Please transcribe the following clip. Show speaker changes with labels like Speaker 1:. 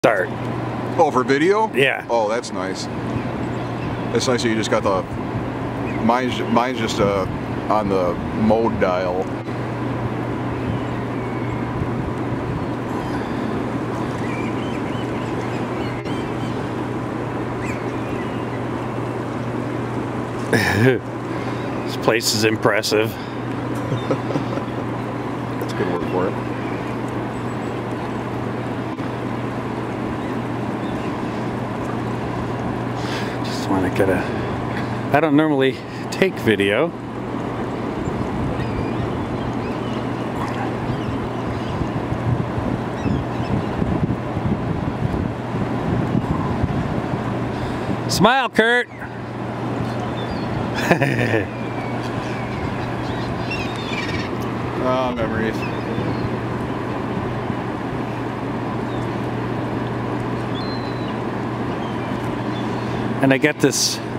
Speaker 1: Start.
Speaker 2: Oh, for video?
Speaker 1: Yeah.
Speaker 2: Oh, that's nice. That's nice that you just got the... Mine's just on the mode dial.
Speaker 1: This place is impressive.
Speaker 2: That's good word for it.
Speaker 1: Just want to get a... I don't normally take video. Smile, Kurt!
Speaker 2: Ah, memories.
Speaker 1: And I got this